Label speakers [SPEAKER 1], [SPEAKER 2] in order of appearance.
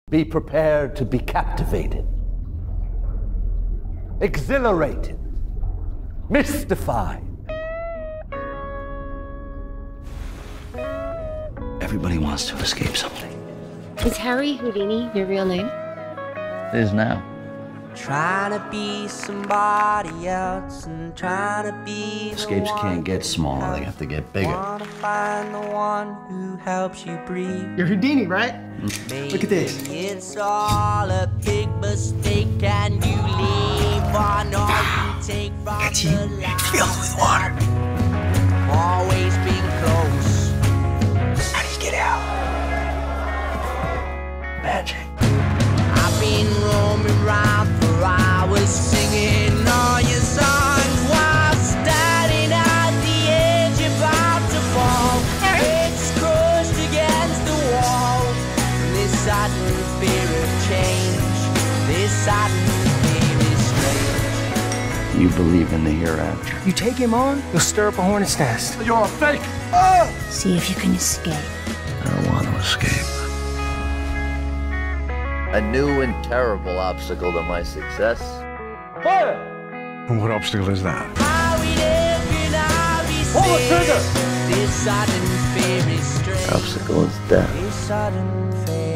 [SPEAKER 1] Be prepared to be captivated, exhilarated, mystified.
[SPEAKER 2] Everybody wants to escape something.
[SPEAKER 3] Is Harry Houdini your real name?
[SPEAKER 2] It is now.
[SPEAKER 4] Trying to be somebody else and trying to be
[SPEAKER 2] Escapes can't get smaller, they have to get bigger.
[SPEAKER 4] Wanna find the one who helps you breathe.
[SPEAKER 5] You're Houdini, right?
[SPEAKER 4] Maybe
[SPEAKER 5] Look at this.
[SPEAKER 4] It's all a big mistake. Can you leave or not? You take from
[SPEAKER 5] It's
[SPEAKER 4] the light
[SPEAKER 5] filled with water.
[SPEAKER 4] always been close.
[SPEAKER 5] How do you get out?
[SPEAKER 2] Magic.
[SPEAKER 4] I've been roaming around for hours singing all your songs while standing at the edge about to fall. It's crushed against the wall. This sudden fear of change, this sudden fear is strange.
[SPEAKER 2] You believe in the hereafter.
[SPEAKER 5] You take him on, you'll stir up a hornet's nest.
[SPEAKER 1] You're a fake.
[SPEAKER 3] See if you can escape.
[SPEAKER 2] I don't want to escape.
[SPEAKER 6] A new and terrible obstacle to my success.
[SPEAKER 1] Fire!
[SPEAKER 7] What obstacle is that?
[SPEAKER 4] How it every now
[SPEAKER 1] Pull the trigger!
[SPEAKER 4] this sudden fear is strange.
[SPEAKER 6] Obstacle is death.
[SPEAKER 4] This sudden fear